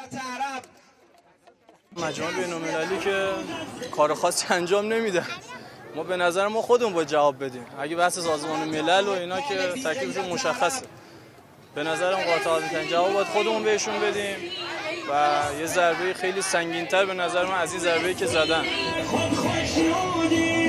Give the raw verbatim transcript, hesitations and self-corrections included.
مجمع بین‌المللی که کار خاصی انجام نمیده. ما به نظر ما خودمون باید جواب بدیم. اگه بحث سازمان ملل و اینا که تکلیفشون مشخصه. به نظرم قاطعانه میتونن جواب باید خودمون بهشون بدیم و یه ضربه خیلی سنگین‌تر به نظر من از این ضربه‌ای که زدن.